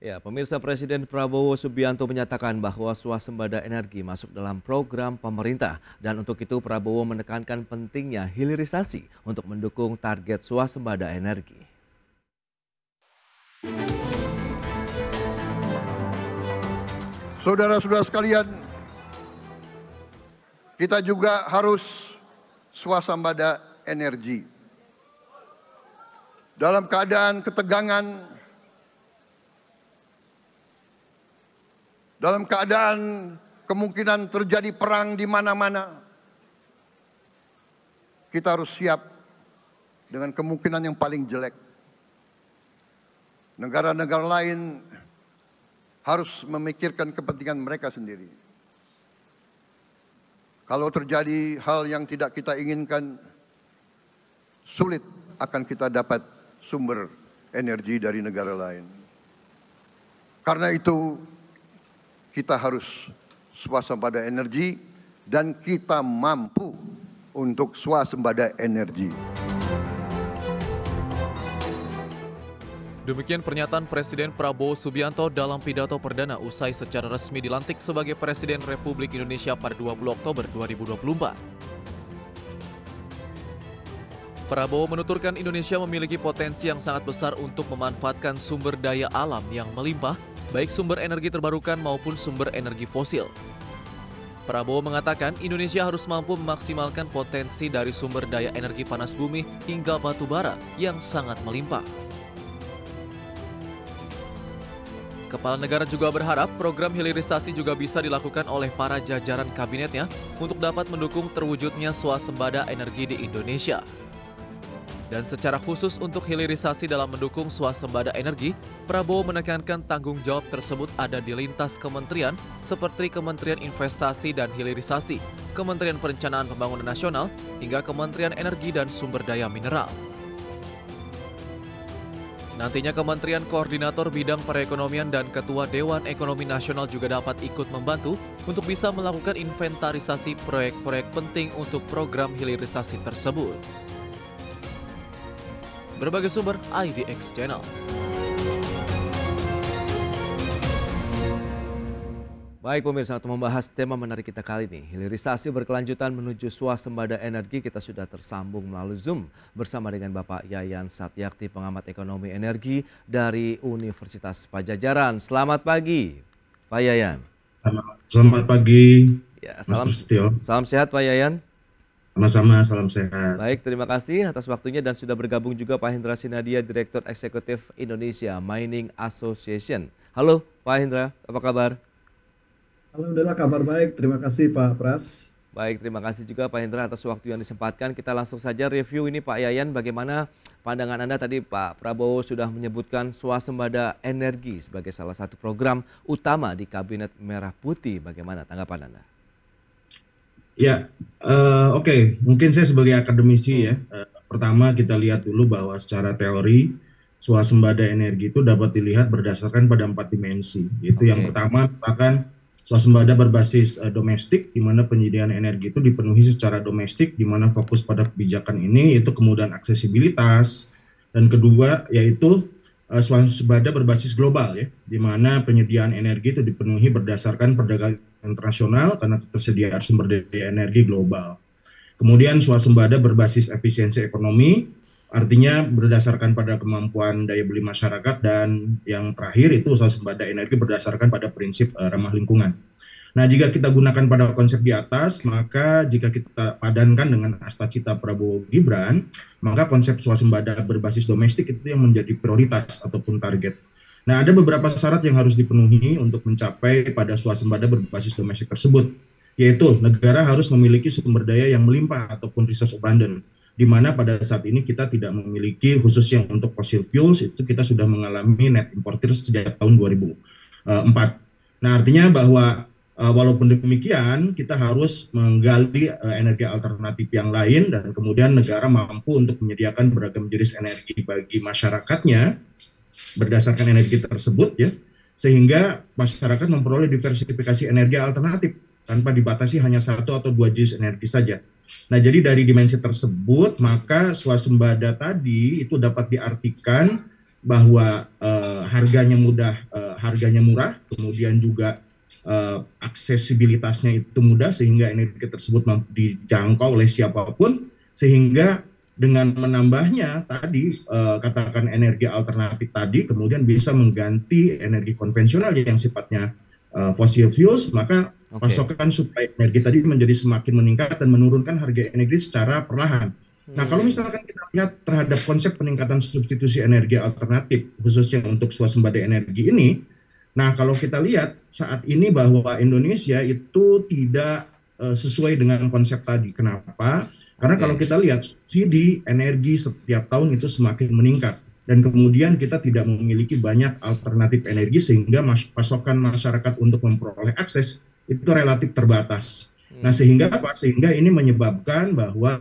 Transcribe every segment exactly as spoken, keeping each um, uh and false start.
Ya, pemirsa Presiden Prabowo Subianto menyatakan bahwa swasembada energi masuk dalam program pemerintah dan untuk itu Prabowo menekankan pentingnya hilirisasi untuk mendukung target swasembada energi. Saudara-saudara sekalian, kita juga harus swasembada energi. Dalam keadaan ketegangan, dalam keadaan kemungkinan terjadi perang di mana-mana, kita harus siap dengan kemungkinan yang paling jelek. Negara-negara lain harus memikirkan kepentingan mereka sendiri. Kalau terjadi hal yang tidak kita inginkan, sulit akan kita dapat sumber energi dari negara lain. Karena itu, kita harus swasembada energi dan kita mampu untuk swasembada energi. Demikian pernyataan Presiden Prabowo Subianto dalam pidato perdana usai secara resmi dilantik sebagai Presiden Republik Indonesia pada dua puluh Oktober dua ribu dua puluh empat. Prabowo menuturkan Indonesia memiliki potensi yang sangat besar untuk memanfaatkan sumber daya alam yang melimpah, baik sumber energi terbarukan maupun sumber energi fosil. Prabowo mengatakan Indonesia harus mampu memaksimalkan potensi dari sumber daya energi panas bumi hingga batu bara yang sangat melimpah. Kepala negara juga berharap program hilirisasi juga bisa dilakukan oleh para jajaran kabinetnya untuk dapat mendukung terwujudnya swasembada energi di Indonesia. Dan secara khusus untuk hilirisasi dalam mendukung swasembada energi, Prabowo menekankan tanggung jawab tersebut ada di lintas kementerian seperti Kementerian Investasi dan Hilirisasi, Kementerian Perencanaan Pembangunan Nasional, hingga Kementerian Energi dan Sumber Daya Mineral. Nantinya Kementerian Koordinator Bidang Perekonomian dan Ketua Dewan Ekonomi Nasional juga dapat ikut membantu untuk bisa melakukan inventarisasi proyek-proyek penting untuk program hilirisasi tersebut. Berbagai sumber I D X Channel. Baik pemirsa, untuk membahas tema menarik kita kali ini, hilirisasi berkelanjutan menuju swasembada energi, kita sudah tersambung melalui Zoom bersama dengan Bapak Yayan Satyakti, pengamat ekonomi energi dari Universitas Padjadjaran. Selamat pagi, Pak Yayan. Selamat pagi, ya, Mas salam, Prasetyo. Salam sehat Pak Yayan. Sama-sama, salam sehat. Baik, terima kasih atas waktunya dan sudah bergabung juga Pak Hendra Sinadia, Direktur Eksekutif Indonesia Mining Association. Halo Pak Hendra, apa kabar? Alhamdulillah kabar baik, terima kasih Pak Pras. Baik, terima kasih juga Pak Hendra atas waktu yang disempatkan. Kita langsung saja review ini Pak Yayan, bagaimana pandangan Anda tadi Pak Prabowo sudah menyebutkan swasembada energi sebagai salah satu program utama di Kabinet Merah Putih. Bagaimana tanggapan Anda? Ya, uh, oke. Okay. Mungkin saya sebagai akademisi ya. Uh, pertama kita lihat dulu bahwa secara teori swasembada energi itu dapat dilihat berdasarkan pada empat dimensi. Yaitu okay. Yang pertama, misalkan swasembada berbasis uh, domestik, di mana penyediaan energi itu dipenuhi secara domestik, di mana fokus pada kebijakan ini yaitu kemudahan aksesibilitas, dan kedua yaitu uh, swasembada berbasis global ya, di mana penyediaan energi itu dipenuhi berdasarkan perdagangan internasional karena ketersediaan sumber daya energi global. Kemudian swasembada berbasis efisiensi ekonomi, artinya berdasarkan pada kemampuan daya beli masyarakat, dan yang terakhir itu swasembada energi berdasarkan pada prinsip uh, ramah lingkungan. Nah, jika kita gunakan pada konsep di atas, maka jika kita padankan dengan Astacita Prabowo Gibran, maka konsep swasembada berbasis domestik itu yang menjadi prioritas ataupun target. Nah, ada beberapa syarat yang harus dipenuhi untuk mencapai pada swasembada berbasis domestik tersebut, yaitu negara harus memiliki sumber daya yang melimpah ataupun resource abundant, di mana pada saat ini kita tidak memiliki, khususnya untuk fossil fuels, itu kita sudah mengalami net importer sejak tahun dua ribu empat. Nah, artinya bahwa uh, walaupun demikian, kita harus menggali uh, energi alternatif yang lain, dan kemudian negara mampu untuk menyediakan beragam jenis energi bagi masyarakatnya, berdasarkan energi tersebut ya, sehingga masyarakat memperoleh diversifikasi energi alternatif tanpa dibatasi hanya satu atau dua jenis energi saja. Nah, jadi dari dimensi tersebut, maka swasembada tadi itu dapat diartikan bahwa uh, harganya mudah uh, harganya murah, kemudian juga uh, aksesibilitasnya itu mudah sehingga energi tersebut mampu dijangkau oleh siapapun, sehingga dengan menambahnya tadi uh, katakan energi alternatif tadi kemudian bisa mengganti energi konvensional yang sifatnya uh, fossil fuels, maka Oke. pasokan suplai energi tadi menjadi semakin meningkat dan menurunkan harga energi secara perlahan. Nah, kalau misalkan kita lihat terhadap konsep peningkatan substitusi energi alternatif, khususnya untuk swasembada energi ini, nah kalau kita lihat saat ini bahwa Indonesia itu tidak uh, sesuai dengan konsep tadi. Kenapa? Karena Oke. kalau kita lihat subsidi energi setiap tahun itu semakin meningkat. Dan kemudian kita tidak memiliki banyak alternatif energi sehingga mas- pasokan masyarakat untuk memperoleh akses itu relatif terbatas. Nah, sehingga apa? Sehingga ini menyebabkan bahwa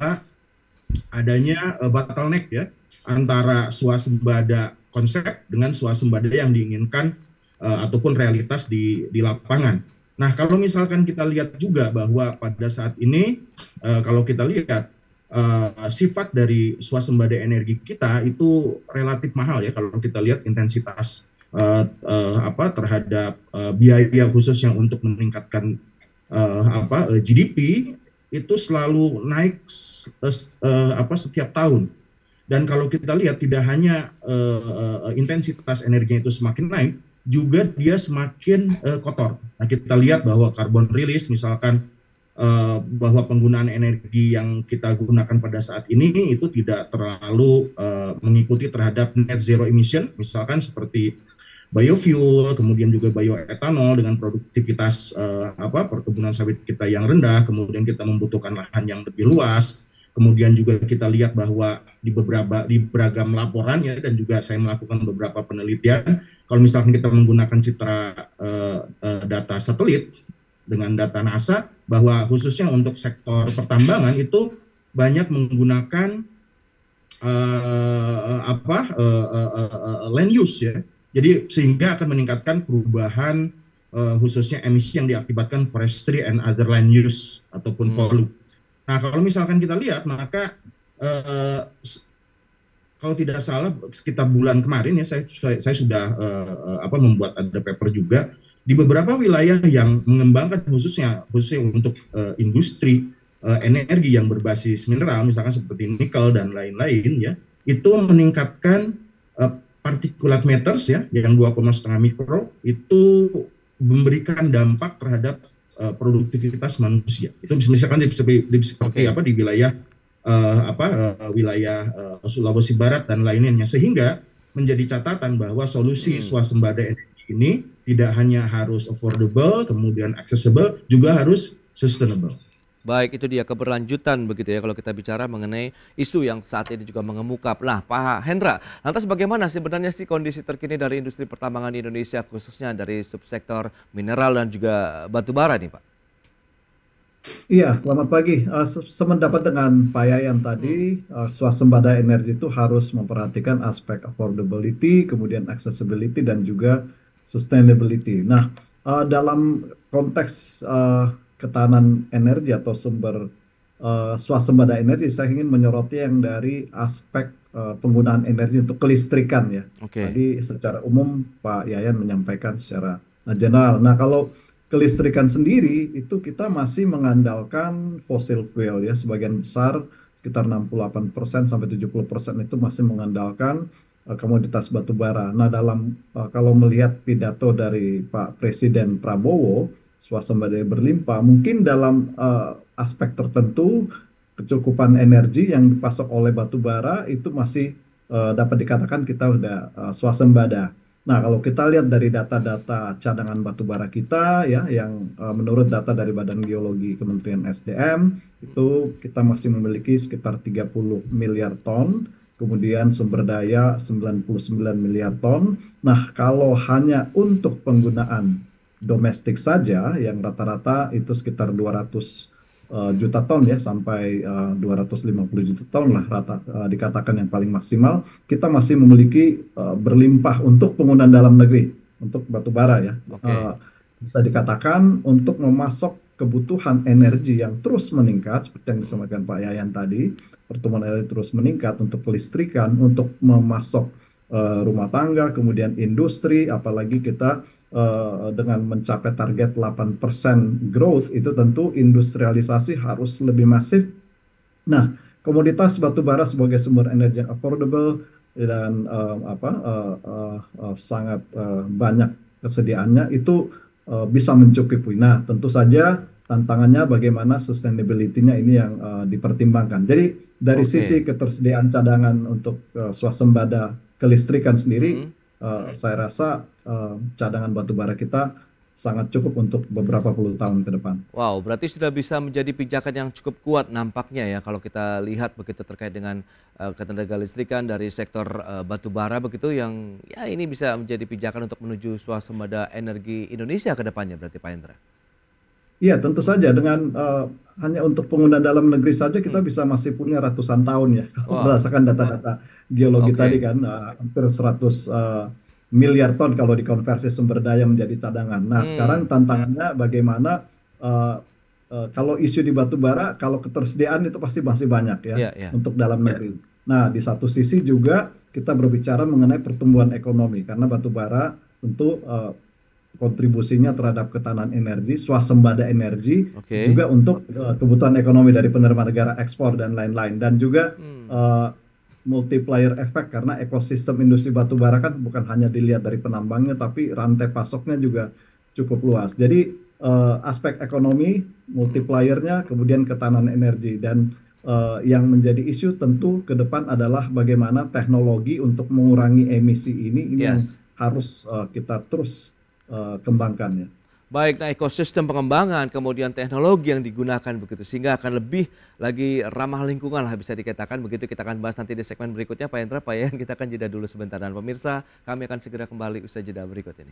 adanya uh, bottleneck ya antara swasembada konsep dengan swasembada yang diinginkan uh, ataupun realitas di di lapangan. Nah, kalau misalkan kita lihat juga bahwa pada saat ini uh, kalau kita lihat uh, sifat dari swasembada energi kita itu relatif mahal ya kalau kita lihat intensitas uh, uh, apa terhadap uh, biaya khusus yang untuk meningkatkan uh, apa uh, G D P itu selalu naik uh, apa setiap tahun. Dan kalau kita lihat tidak hanya uh, uh, intensitas energinya itu semakin naik, juga dia semakin uh, kotor. Nah, kita lihat bahwa carbon release misalkan uh, bahwa penggunaan energi yang kita gunakan pada saat ini itu tidak terlalu uh, mengikuti terhadap net zero emission, misalkan seperti biofuel, kemudian juga bioetanol dengan produktivitas uh, apa perkebunan sawit kita yang rendah, kemudian kita membutuhkan lahan yang lebih luas, kemudian juga kita lihat bahwa di beberapa di beragam laporannya dan juga saya melakukan beberapa penelitian, kalau misalkan kita menggunakan citra uh, uh, data satelit dengan data NASA, bahwa khususnya untuk sektor pertambangan itu banyak menggunakan uh, apa uh, uh, uh, land use ya. Jadi sehingga akan meningkatkan perubahan uh, khususnya emisi yang diakibatkan forestry and other land use ataupun Hmm. volume. Nah, kalau misalkan kita lihat maka uh, kalau tidak salah sekitar bulan kemarin ya saya saya, saya sudah uh, apa membuat ada paper juga di beberapa wilayah yang mengembangkan khususnya khususnya untuk uh, industri uh, energi yang berbasis mineral misalkan seperti nikel dan lain-lain ya, itu meningkatkan uh, particulate matters ya yang dua koma lima mikro itu memberikan dampak terhadap uh, produktivitas manusia. Itu misalkan di, di, di seperti Oke. apa di wilayah uh, apa uh, wilayah uh, Sulawesi Barat dan lainnya, sehingga menjadi catatan bahwa solusi Hmm. swasembada energi ini tidak hanya harus affordable, kemudian accessible, juga harus sustainable. Baik, itu dia keberlanjutan begitu ya kalau kita bicara mengenai isu yang saat ini juga mengemuka. Nah, Pak Hendra, lantas bagaimana sebenarnya sih kondisi terkini dari industri pertambangan di Indonesia khususnya dari subsektor mineral dan juga batu bara nih, Pak? Iya, selamat pagi. Uh, se- sependapat dengan Pak Yayan tadi, uh, swasembada energi itu harus memperhatikan aspek affordability, kemudian accessibility, dan juga sustainability. Nah, uh, dalam konteks uh, ketahanan energi atau sumber uh, swasembada energi, saya ingin menyoroti yang dari aspek uh, penggunaan energi untuk kelistrikan ya. Oke. Tadi secara umum Pak Yayan menyampaikan secara uh, general. Nah, kalau kelistrikan sendiri itu kita masih mengandalkan fossil fuel ya, sebagian besar sekitar enam puluh delapan persen sampai tujuh puluh persen itu masih mengandalkan uh, komoditas batu bara. Nah, dalam uh, kalau melihat pidato dari Pak Presiden Prabowo, swasembada berlimpah, mungkin dalam uh, aspek tertentu kecukupan energi yang dipasok oleh batu bara itu masih uh, dapat dikatakan kita udah uh, swasembada. Nah, kalau kita lihat dari data-data cadangan batu bara kita ya, yang uh, menurut data dari Badan Geologi Kementerian S D M itu kita masih memiliki sekitar tiga puluh miliar ton, kemudian sumber daya sembilan puluh sembilan miliar ton. Nah, kalau hanya untuk penggunaan domestik saja yang rata-rata itu sekitar dua ratus uh, juta ton ya, sampai uh, dua ratus lima puluh juta ton lah rata uh, dikatakan yang paling maksimal, kita masih memiliki uh, berlimpah untuk penggunaan dalam negeri untuk batu bara ya. Oke. Uh, bisa dikatakan untuk memasok kebutuhan energi yang terus meningkat seperti yang disampaikan Pak Yayan tadi, pertumbuhan energi terus meningkat untuk kelistrikan, untuk memasok uh, rumah tangga, kemudian industri, apalagi kita uh, dengan mencapai target delapan persen growth, itu tentu industrialisasi harus lebih masif. Nah, komoditas batu bara sebagai sumber energi yang affordable dan uh, apa uh, uh, uh, sangat uh, banyak kesediaannya itu uh, bisa mencukupi. Nah, tentu saja tantangannya bagaimana sustainability-nya ini yang uh, dipertimbangkan. Jadi dari Oke. sisi ketersediaan cadangan untuk uh, swasembada kelistrikan sendiri, Hmm. uh, saya rasa uh, cadangan batu bara kita sangat cukup untuk beberapa puluh tahun ke depan. Wow, berarti sudah bisa menjadi pijakan yang cukup kuat nampaknya ya kalau kita lihat begitu terkait dengan uh, ketenaga listrikan dari sektor uh, batu bara begitu yang ya ini bisa menjadi pijakan untuk menuju swasembada energi Indonesia ke depannya berarti Pak Hendra. Iya, tentu saja dengan uh, hanya untuk pengguna dalam negeri saja kita Hmm. bisa masih punya ratusan tahun ya. Kalau Wow, berdasarkan data-data geologi oke. tadi kan uh, hampir seratus uh, miliar ton kalau dikonversi sumber daya menjadi cadangan. Nah, sekarang Hmm. tantangannya bagaimana uh, uh, kalau isu di batu bara, kalau ketersediaan itu pasti masih banyak ya Iya, iya. untuk dalam negeri. Nah, di satu sisi juga kita berbicara mengenai pertumbuhan ekonomi karena batu bara tentu uh, kontribusinya terhadap ketahanan energi, swasembada energi, Oke. juga untuk uh, kebutuhan ekonomi dari penerima negara ekspor dan lain-lain. Dan juga Hmm. uh, multiplier effect karena ekosistem industri batu bara kan bukan hanya dilihat dari penambangnya, tapi rantai pasoknya juga cukup luas. Jadi uh, aspek ekonomi, multipliernya, kemudian ketahanan energi. Dan uh, yang menjadi isu tentu ke depan adalah bagaimana teknologi untuk mengurangi emisi ini, ini yang Yes. harus uh, kita terus uh, kembangkan ya. Baik, nah ekosistem pengembangan, kemudian teknologi yang digunakan begitu sehingga akan lebih lagi ramah lingkungan lah bisa dikatakan begitu. Kita akan bahas nanti di segmen berikutnya Pak Hendra, Pak Yayan, kita akan jeda dulu sebentar dan pemirsa kami akan segera kembali usai jeda berikut ini.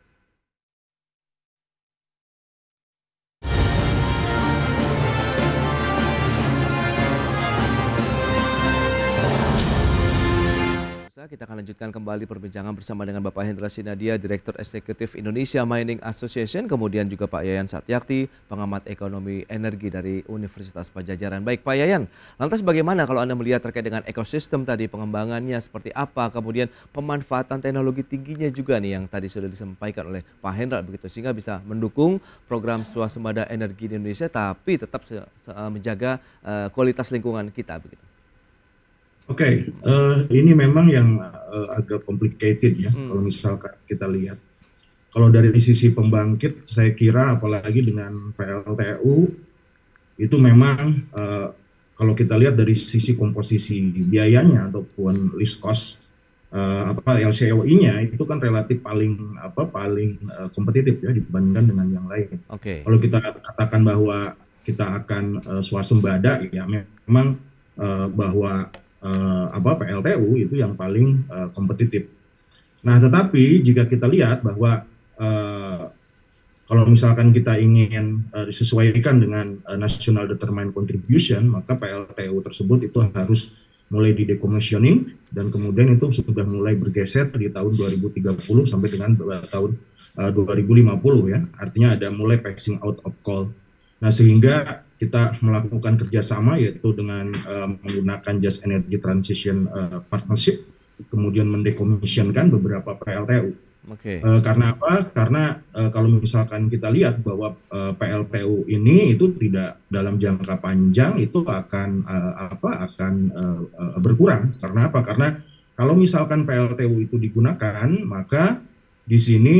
Kita akan lanjutkan kembali perbincangan bersama dengan Bapak Hendra Sinadia, Direktur Eksekutif Indonesia Mining Association, kemudian juga Pak Yayan Satyakti, pengamat ekonomi energi dari Universitas Padjadjaran. Baik Pak Yayan, lantas bagaimana kalau Anda melihat terkait dengan ekosistem tadi, pengembangannya seperti apa, kemudian pemanfaatan teknologi tingginya juga nih yang tadi sudah disampaikan oleh Pak Hendra begitu, sehingga bisa mendukung program swasembada energi di Indonesia tapi tetap menjaga uh, kualitas lingkungan kita begitu. Oke, okay, uh, ini memang yang uh, agak complicated ya, Hmm. kalau misalkan kita lihat. Kalau dari sisi pembangkit, saya kira apalagi dengan P L T U, itu memang uh, kalau kita lihat dari sisi komposisi biayanya ataupun list cost, uh, apa L C O I-nya itu kan relatif paling apa paling uh, kompetitif ya dibandingkan dengan yang lain. Oke. Kalau kita katakan bahwa kita akan uh, swasembada, ya memang uh, bahwa Uh, apa P L T U itu yang paling uh, kompetitif. Nah, tetapi jika kita lihat bahwa uh, kalau misalkan kita ingin uh, disesuaikan dengan uh, National Determined Contribution, maka P L T U tersebut itu harus mulai di decommissioning dan kemudian itu sudah mulai bergeser di tahun dua ribu tiga puluh sampai dengan uh, tahun uh, dua ribu lima puluh ya. Artinya ada mulai phasing out of coal. Nah, sehingga kita melakukan kerjasama yaitu dengan uh, menggunakan Just Energy Transition uh, Partnership, kemudian mendekomisionkan beberapa P L T U. Oke. Uh, karena apa? Karena uh, kalau misalkan kita lihat bahwa uh, P L T U ini itu tidak dalam jangka panjang itu akan uh, apa? Akan uh, uh, berkurang. Karena apa? Karena kalau misalkan P L T U itu digunakan, maka di sini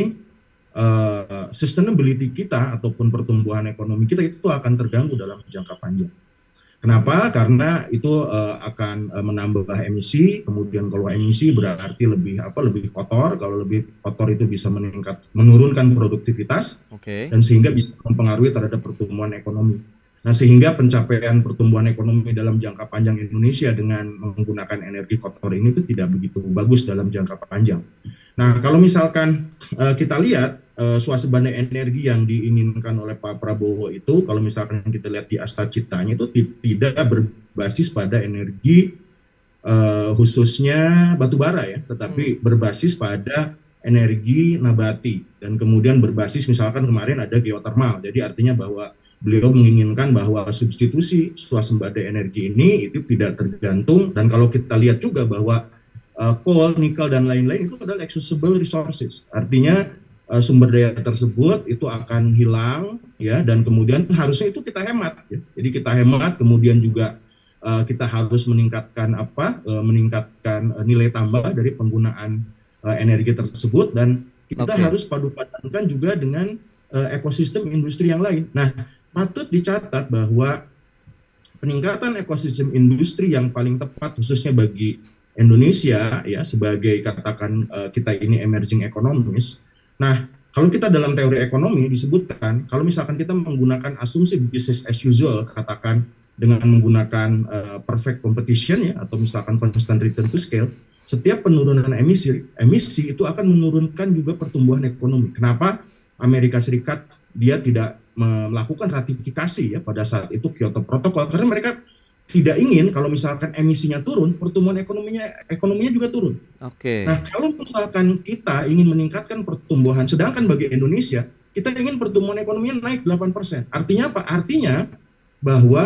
Uh, sustainability kita ataupun pertumbuhan ekonomi kita itu akan terganggu dalam jangka panjang. Kenapa? Karena itu uh, akan uh, menambah emisi, kemudian kalau emisi berarti lebih apa lebih kotor, kalau lebih kotor itu bisa meningkat menurunkan produktivitas, Oke. dan sehingga bisa mempengaruhi terhadap pertumbuhan ekonomi. Nah, sehingga pencapaian pertumbuhan ekonomi dalam jangka panjang Indonesia dengan menggunakan energi kotor ini itu tidak begitu bagus dalam jangka panjang. Nah, kalau misalkan uh, kita lihat uh, swasembada energi yang diinginkan oleh Pak Prabowo itu, kalau misalkan kita lihat di Asta Citanya itu tidak berbasis pada energi uh, khususnya batu bara ya, tetapi hmm. berbasis pada energi nabati dan kemudian berbasis misalkan kemarin ada geotermal. Jadi artinya bahwa beliau menginginkan bahwa substitusi swasembada energi ini itu tidak tergantung, dan kalau kita lihat juga bahwa uh, coal, nikel dan lain-lain itu adalah accessible resources. Artinya uh, sumber daya tersebut itu akan hilang ya, dan kemudian harusnya itu kita hemat ya. Jadi kita hemat, kemudian juga uh, kita harus meningkatkan apa? Uh, meningkatkan uh, nilai tambah dari penggunaan uh, energi tersebut, dan kita Oke. harus padu-padankan juga dengan uh, ekosistem industri yang lain. Nah, patut dicatat bahwa peningkatan ekosistem industri yang paling tepat khususnya bagi Indonesia ya, sebagai katakan uh, kita ini emerging economies. Nah, kalau kita dalam teori ekonomi disebutkan kalau misalkan kita menggunakan asumsi business as usual, katakan dengan menggunakan uh, perfect competition ya, atau misalkan constant return to scale, setiap penurunan emisi emisi itu akan menurunkan juga pertumbuhan ekonomi. Kenapa Amerika Serikat dia tidak melakukan ratifikasi ya pada saat itu Kyoto Protocol? Karena mereka tidak ingin kalau misalkan emisinya turun, pertumbuhan ekonominya ekonominya juga turun. Oke. Nah, kalau misalkan kita ingin meningkatkan pertumbuhan, sedangkan bagi Indonesia kita ingin pertumbuhan ekonominya naik delapan persen. Artinya apa? Artinya bahwa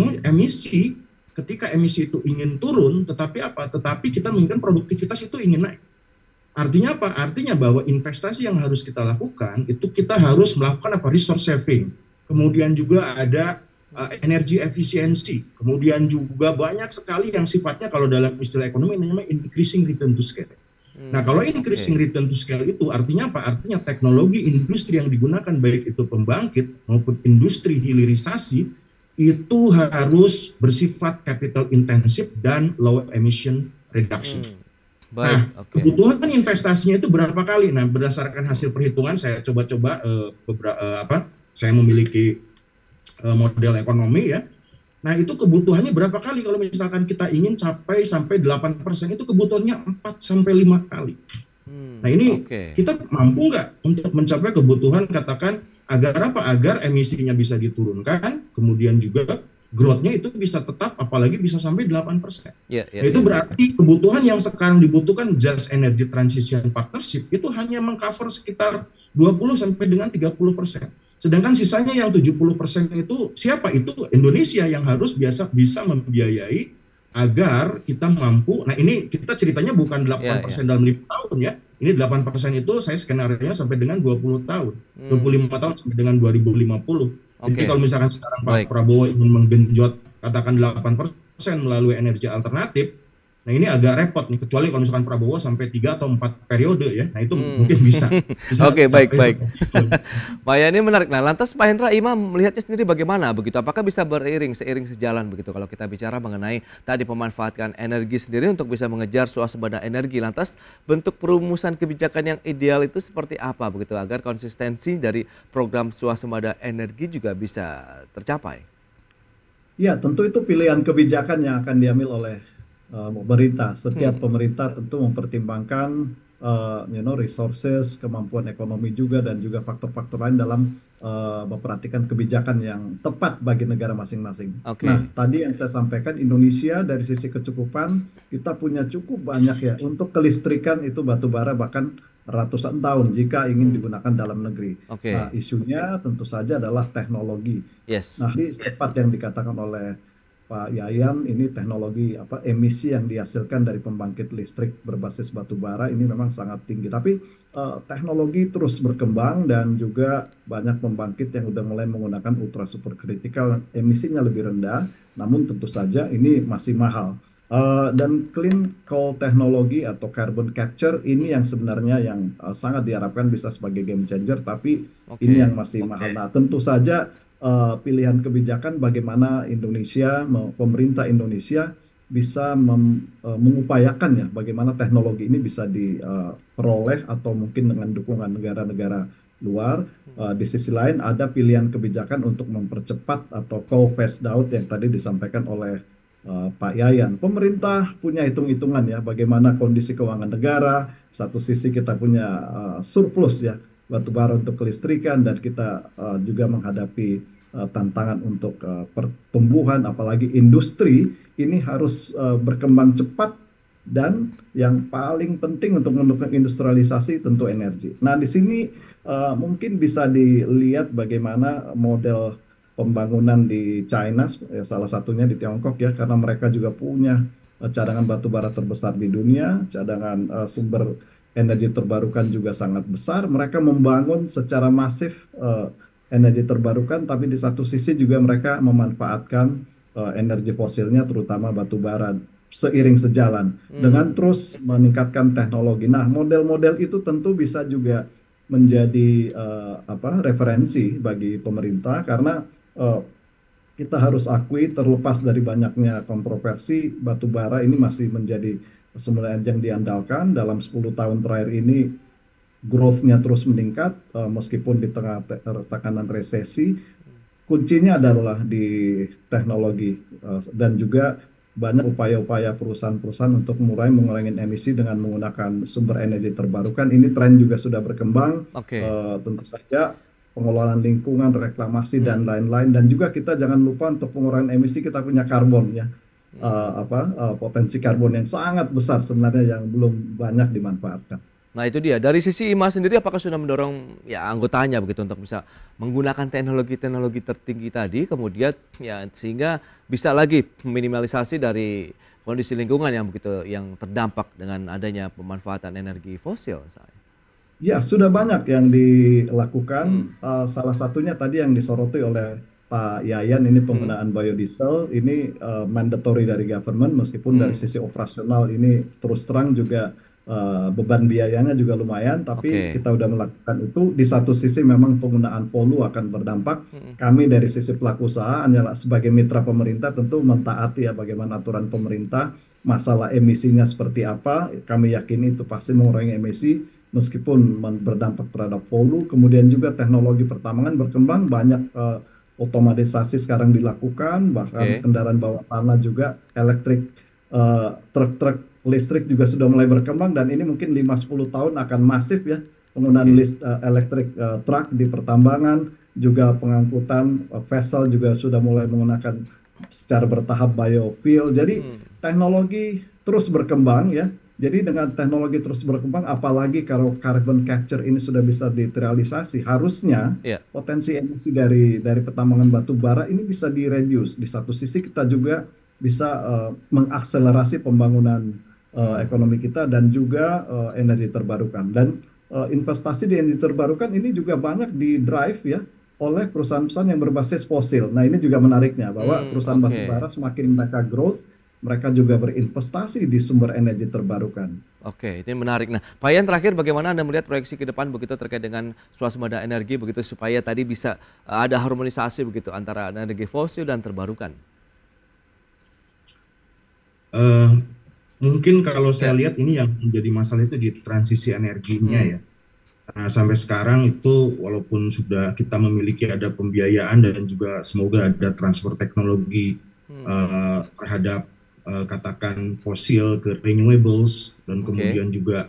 emisi, ketika emisi itu ingin turun, tetapi apa? Tetapi kita menginginkan produktivitas itu ingin naik. Artinya apa? Artinya bahwa investasi yang harus kita lakukan itu kita harus melakukan apa? Resource saving. Kemudian juga ada uh, energi efisiensi. Kemudian juga banyak sekali yang sifatnya kalau dalam istilah ekonomi namanya increasing return to scale. Hmm, Nah, kalau increasing oke. return to scale itu artinya apa? Artinya teknologi industri yang digunakan baik itu pembangkit maupun industri hilirisasi itu harus bersifat capital intensive dan low emission reduction. Hmm, Nah, baik, oke. kebutuhan investasinya itu berapa kali? Nah, berdasarkan hasil perhitungan saya coba-coba uh, beberapa uh, apa? Saya memiliki uh, model ekonomi ya. Nah, itu kebutuhannya berapa kali kalau misalkan kita ingin capai sampai delapan persen, itu kebutuhannya empat sampai lima kali. Hmm, Nah, ini oke. kita mampu nggak untuk mencapai kebutuhan, katakan agar apa? Agar emisinya bisa diturunkan, kemudian juga growth-nya itu bisa tetap, apalagi bisa sampai delapan persen. Ya, ya, Nah, itu ya. berarti kebutuhan yang sekarang dibutuhkan Just Energy Transition Partnership itu hanya mengcover sekitar dua puluh sampai dengan tiga puluh persen. Sedangkan sisanya yang tujuh puluh persen itu siapa? Itu Indonesia yang harus biasa bisa membiayai agar kita mampu. Nah, ini kita ceritanya bukan Ya, delapan ya. persen dalam lima tahun ya. Ini delapan persen itu saya skenario-nya sampai dengan dua puluh tahun. dua puluh lima tahun sampai dengan dua ribu lima puluh. Jadi Oke. kalau misalkan sekarang Pak Baik. Prabowo ingin menggenjot katakan delapan persen melalui energi alternatif, nah ini agak repot nih, kecuali kalau misalkan Prabowo sampai tiga atau empat periode ya. Nah, itu Hmm. mungkin bisa. bisa Oke, baik, capai baik. seperti itu. Pak Yani menarik. Nah, lantas Pak Hendra Imam melihatnya sendiri bagaimana begitu? Apakah bisa beriring, seiring sejalan begitu kalau kita bicara mengenai tadi pemanfaatkan energi sendiri untuk bisa mengejar swasembada energi. Lantas bentuk perumusan kebijakan yang ideal itu seperti apa begitu agar konsistensi dari program swasembada energi juga bisa tercapai? Ya, tentu itu pilihan kebijakan yang akan diambil oleh uh, pemerintah. Setiap Hmm. pemerintah tentu mempertimbangkan uh, you know, resources, kemampuan ekonomi juga, dan juga faktor-faktor lain dalam uh, memperhatikan kebijakan yang tepat bagi negara masing-masing. Oke. Nah, tadi yang saya sampaikan, Indonesia dari sisi kecukupan, kita punya cukup banyak ya untuk kelistrikan itu batu bara bahkan ratusan tahun jika ingin Hmm. digunakan dalam negeri. Oke. Nah, isunya tentu saja adalah teknologi. Yes. Nah, ini tepat yang dikatakan oleh Pak Yayan, ini teknologi apa emisi yang dihasilkan dari pembangkit listrik berbasis batu bara ini memang sangat tinggi. Tapi eh, teknologi terus berkembang dan juga banyak pembangkit yang udah mulai menggunakan ultra supercritical, emisinya lebih rendah, namun tentu saja ini masih mahal. Uh, dan clean coal technology atau carbon capture ini yang sebenarnya yang uh, sangat diharapkan bisa sebagai game changer, tapi Oke. ini yang masih mahal. Nah, tentu saja uh, pilihan kebijakan bagaimana Indonesia, me- pemerintah Indonesia bisa mem- uh, mengupayakan ya bagaimana teknologi ini bisa diperoleh atau mungkin dengan dukungan negara-negara luar. Uh, di sisi lain ada pilihan kebijakan untuk mempercepat atau coal phase out yang tadi disampaikan oleh Uh, Pak Yayan. Pemerintah punya hitung-hitungan ya bagaimana kondisi keuangan negara. Satu sisi kita punya uh, surplus ya batubara untuk kelistrikan, dan kita uh, juga menghadapi uh, tantangan untuk uh, pertumbuhan, apalagi industri ini harus uh, berkembang cepat, dan yang paling penting untuk mendukung industrialisasi tentu energi. Nah, di sini uh, mungkin bisa dilihat bagaimana model pembangunan di China, ya salah satunya di Tiongkok ya, karena mereka juga punya eh, cadangan batu bara terbesar di dunia, cadangan eh, sumber energi terbarukan juga sangat besar. Mereka membangun secara masif eh, energi terbarukan, tapi di satu sisi juga mereka memanfaatkan eh, energi fosilnya, terutama batu bara, seiring sejalan dengan terus meningkatkan teknologi. Nah, model-model itu tentu bisa juga menjadi eh, apa referensi bagi pemerintah, karena eh, kita harus akui, terlepas dari banyaknya kontroversi, batu bara ini masih menjadi sumber energi yang diandalkan. Dalam sepuluh tahun terakhir ini growth-nya terus meningkat eh, meskipun di tengah te- tekanan resesi. Kuncinya adalah di teknologi eh, dan juga banyak upaya-upaya perusahaan-perusahaan untuk mulai mengurangi emisi dengan menggunakan sumber energi terbarukan. Ini tren juga sudah berkembang. Oke. Eh, tentu saja pengelolaan lingkungan, reklamasi dan lain-lain, dan juga kita jangan lupa untuk pengurangan emisi kita punya karbon ya. Eh, apa eh, potensi karbon yang sangat besar sebenarnya yang belum banyak dimanfaatkan. Nah itu dia, dari sisi I M A sendiri apakah sudah mendorong ya anggotanya begitu untuk bisa menggunakan teknologi-teknologi tertinggi tadi, kemudian ya sehingga bisa lagi meminimalisasi dari kondisi lingkungan yang begitu yang terdampak dengan adanya pemanfaatan energi fosil misalnya. Ya, sudah banyak yang dilakukan. Eh, salah satunya tadi yang disoroti oleh Pak Yayan, ini penggunaan biodiesel. Ini eh, mandatory dari government, meskipun dari sisi operasional ini terus terang juga eh, beban biayanya juga lumayan. Tapi Oke. kita udah melakukan itu. Di satu sisi memang penggunaan polu akan berdampak. Kami dari sisi pelaku usaha hanyalah sebagai mitra pemerintah tentu mentaati ya bagaimana aturan pemerintah. Masalah emisinya seperti apa, kami yakini itu pasti mengurangi emisi meskipun men- berdampak terhadap polu. Kemudian juga teknologi pertambangan berkembang, banyak eh, otomatisasi sekarang dilakukan, bahkan Oke. kendaraan bawah tanah juga, elektrik, eh, truk-truk listrik juga sudah mulai berkembang, dan ini mungkin lima sampai sepuluh tahun akan masif ya penggunaan Oke. list eh, elektrik eh, truk di pertambangan, juga pengangkutan eh, vessel juga sudah mulai menggunakan secara bertahap biofuel. Jadi teknologi terus berkembang ya. Jadi dengan teknologi terus berkembang, apalagi kalau carbon capture ini sudah bisa diterrealisasi, harusnya Iya. potensi emisi dari dari pertambangan batu bara ini bisa di-reduce. Di satu sisi kita juga bisa eh, mengakselerasi pembangunan eh, ekonomi kita dan juga eh, energi terbarukan. Dan eh, investasi di energi terbarukan ini juga banyak di-drive ya oleh perusahaan-perusahaan yang berbasis fosil. Nah, ini juga menariknya bahwa Hmm, perusahaan oke. batu bara semakin mereka growth, mereka juga berinvestasi di sumber energi terbarukan. Oke, itu menarik. Nah, Pak Yan, terakhir bagaimana Anda melihat proyeksi ke depan begitu terkait dengan swasembada energi begitu supaya tadi bisa eh, ada harmonisasi begitu antara energi fosil dan terbarukan? Eh, mungkin kalau saya Ya. lihat ini yang menjadi masalah itu di transisi energinya ya. Nah, sampai sekarang itu walaupun sudah kita memiliki ada pembiayaan dan juga semoga ada transfer teknologi eh, terhadap eh, katakan fosil ke renewables dan Oke. kemudian juga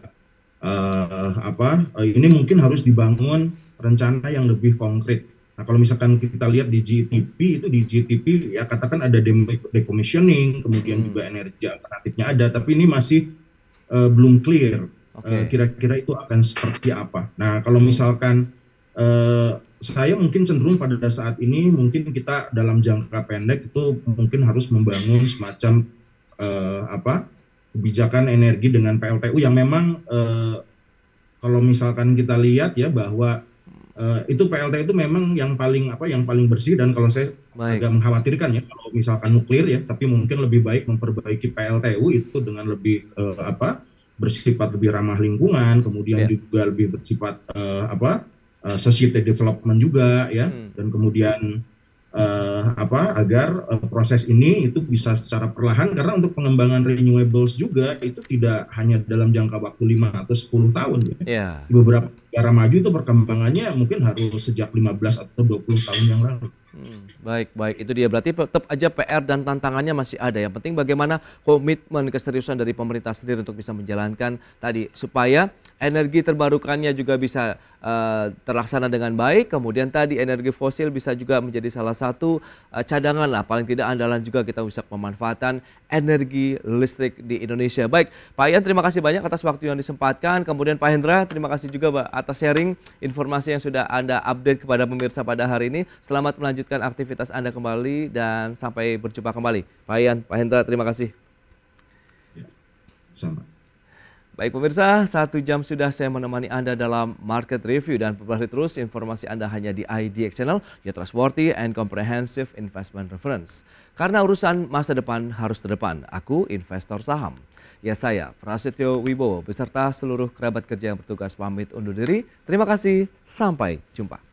eh, apa eh, ini mungkin harus dibangun rencana yang lebih konkret. Nah, kalau misalkan kita lihat di G T P itu di G T P ya katakan ada dem- decommissioning, kemudian juga energi alternatifnya ada, tapi ini masih eh, belum clear. Oke. Eh, kira-kira itu akan seperti apa. Nah, kalau misalkan eh, saya mungkin cenderung pada saat ini mungkin kita dalam jangka pendek itu mungkin harus membangun semacam eh, apa kebijakan energi dengan P L T U yang memang eh, kalau misalkan kita lihat ya bahwa eh, itu P L T U itu memang yang paling apa yang paling bersih, dan kalau saya Baik. agak mengkhawatirkan ya kalau misalkan nuklir ya, tapi mungkin lebih baik memperbaiki P L T U itu dengan lebih eh, apa bersifat lebih ramah lingkungan, kemudian Ya. juga lebih bersifat eh, apa eh, society development juga ya, dan kemudian eh, apa agar eh, proses ini itu bisa secara perlahan, karena untuk pengembangan renewables juga itu tidak hanya dalam jangka waktu lima atau sepuluh tahun ya. Ya. Di beberapa negara maju itu perkembangannya mungkin harus sejak lima belas atau dua puluh tahun yang lalu. Hmm, baik, baik. Itu dia. Berarti tetap aja P R dan tantangannya masih ada. Yang penting bagaimana komitmen keseriusan dari pemerintah sendiri untuk bisa menjalankan tadi supaya energi terbarukannya juga bisa uh, terlaksana dengan baik. Kemudian tadi energi fosil bisa juga menjadi salah satu uh, cadangan lah. Paling tidak andalan juga kita bisa pemanfaatan energi listrik di Indonesia. Baik, Pak Yan, terima kasih banyak atas waktu yang disempatkan. Kemudian Pak Hendra, terima kasih juga Pak atas sharing informasi yang sudah Anda update kepada pemirsa pada hari ini. Selamat melanjutkan aktivitas Anda kembali dan sampai berjumpa kembali. Pak Yan, Pak Hendra, terima kasih. sama. Baik pemirsa, satu jam sudah saya menemani Anda dalam Market Review dan perbarui terus informasi Anda hanya di I D X Channel, your trustworthy and comprehensive investment reference. Karena urusan masa depan harus terdepan, aku investor saham. Ya saya, Prasetyo Wibowo, beserta seluruh kerabat kerja yang bertugas pamit undur diri. Terima kasih, sampai jumpa.